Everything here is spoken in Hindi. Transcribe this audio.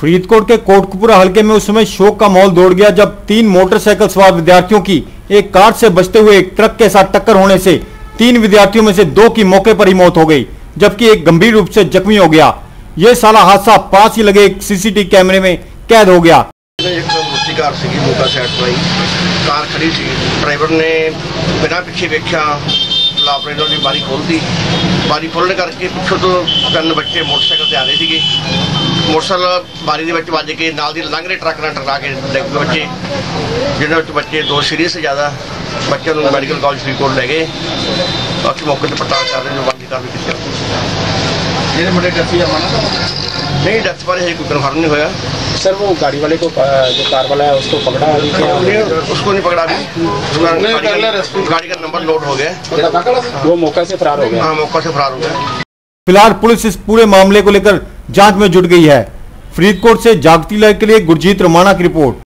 फरीदकोट के कोटकपुरा हलके में उस समय शोक का माहौल दौड़ गया जब 3 मोटरसाइकिल सवार विद्यार्थियों की एक कार से बचते हुए एक ट्रक के साथ टक्कर होने से 3 विद्यार्थियों में से 2 की मौके पर ही मौत हो गई, जबकि एक गंभीर रूप से जख्मी हो गया। यह सारा हादसा पास ही लगे एक सीसीटीवी कैमरे में कैद हो गया। कार खड़ी थी, ड्राइवर ने बिना पीछे देखा लापरेटर की बारी खोल दी। बारी खोलने करके पिछों तो 3 बच्चे मोटरसाइकिल से आ रहे थे। मोटरसाइकिल बारी के वज के नाल दी लंघ रहे ट्रक ने टकरा के डिग गए बच्चे, जिन्होंने बच्चे 2 सीरीयस ज़्यादा बच्चों को मैडिकल कॉलेज फरीदकोट ले गए। बाकी मौके पर पड़ताल कर रहे हैं, बाकी कार्रवाई की। मुंडे नहीं डेथ बारे कोई कन्फर्म नहीं होया। सर वो गाड़ी वाले को जो कार वाला है उसको पकड़ा अभी क्या? उसको नहीं पकड़ा अभी, गाड़ी का नंबर नोट हो गया, वो मौका से फरार हो गया। हाँ, मौका से फरार हो गया। फिलहाल पुलिस इस पूरे मामले को लेकर जांच में जुट गई है। फरीदकोट से जागती लाइव के लिए गुरजीत रमाना की रिपोर्ट।